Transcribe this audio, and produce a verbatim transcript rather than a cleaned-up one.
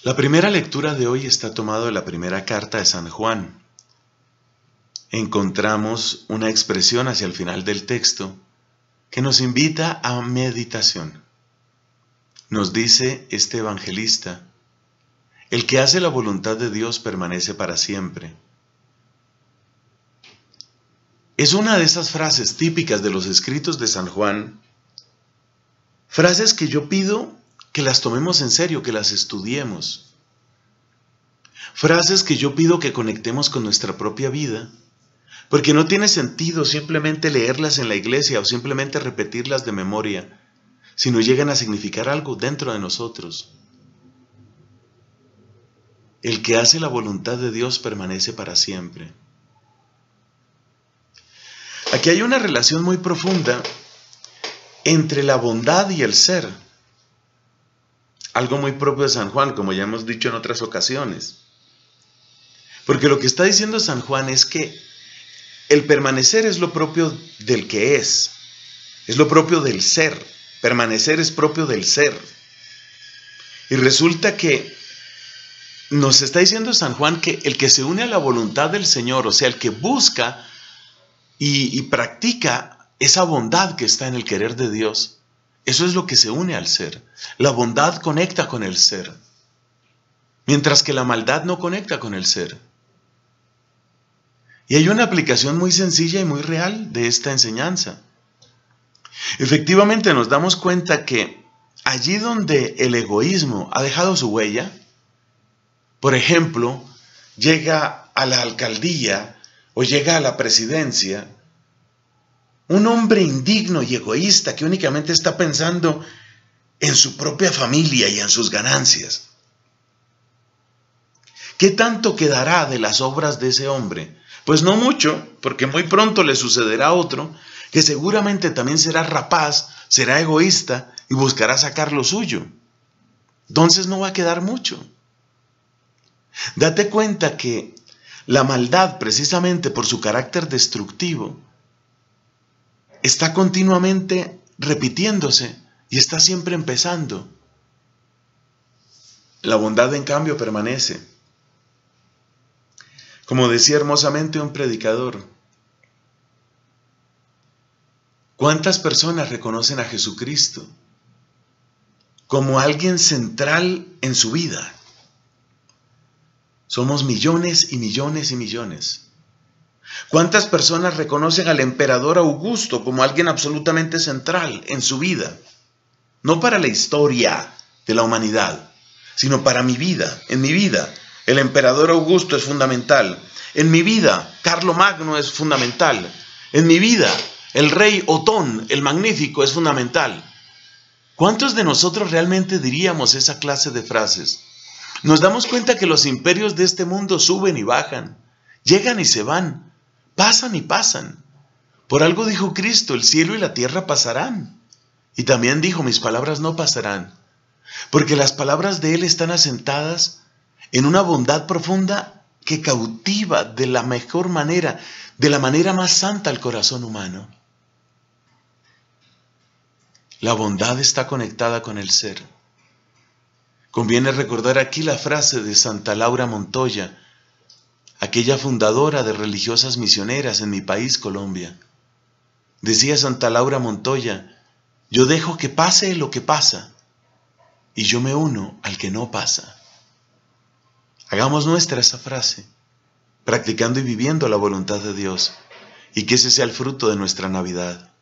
La primera lectura de hoy está tomada de la primera carta de San Juan. Encontramos una expresión hacia el final del texto que nos invita a meditación. Nos dice este evangelista: el que hace la voluntad de Dios permanece para siempre. Es una de esas frases típicas de los escritos de San Juan, frases que yo pido que las tomemos en serio, que las estudiemos. Frases que yo pido que conectemos con nuestra propia vida, porque no tiene sentido simplemente leerlas en la iglesia o simplemente repetirlas de memoria, sino llegan a significar algo dentro de nosotros. El que hace la voluntad de Dios permanece para siempre. Aquí hay una relación muy profunda entre la bondad y el ser. Algo muy propio de San Juan, como ya hemos dicho en otras ocasiones. Porque lo que está diciendo San Juan es que el permanecer es lo propio del que es. Es lo propio del ser. Permanecer es propio del ser. Y resulta que nos está diciendo San Juan que el que se une a la voluntad del Señor, o sea, el que busca y, y practica esa bondad que está en el querer de Dios, eso es lo que se une al ser. La bondad conecta con el ser, mientras que la maldad no conecta con el ser. Y hay una aplicación muy sencilla y muy real de esta enseñanza. Efectivamente nos damos cuenta que allí donde el egoísmo ha dejado su huella, por ejemplo, llega a la alcaldía o llega a la presidencia, un hombre indigno y egoísta que únicamente está pensando en su propia familia y en sus ganancias. ¿Qué tanto quedará de las obras de ese hombre? Pues no mucho, porque muy pronto le sucederá a otro que seguramente también será rapaz, será egoísta y buscará sacar lo suyo. Entonces no va a quedar mucho. Date cuenta que la maldad, precisamente por su carácter destructivo, está continuamente repitiéndose y está siempre empezando. La bondad, en cambio, permanece. Como decía hermosamente un predicador, ¿cuántas personas reconocen a Jesucristo como alguien central en su vida? Somos millones y millones y millones. ¿Cuántas personas reconocen al emperador Augusto como alguien absolutamente central en su vida? No para la historia de la humanidad, sino para mi vida, en mi vida. El emperador Augusto es fundamental. En mi vida, Carlomagno es fundamental. En mi vida, el rey Otón, el Magnífico, es fundamental. ¿Cuántos de nosotros realmente diríamos esa clase de frases? Nos damos cuenta que los imperios de este mundo suben y bajan, llegan y se van, pasan y pasan. Por algo dijo Cristo, el cielo y la tierra pasarán. Y también dijo, mis palabras no pasarán. Porque las palabras de Él están asentadas en una bondad profunda que cautiva de la mejor manera, de la manera más santa al corazón humano. La bondad está conectada con el ser. Conviene recordar aquí la frase de Santa Laura Montoya, aquella fundadora de religiosas misioneras en mi país, Colombia. Decía Santa Laura Montoya, yo dejo que pase lo que pasa y yo me uno al que no pasa. Hagamos nuestra esa frase, practicando y viviendo la voluntad de Dios, y que ese sea el fruto de nuestra Navidad.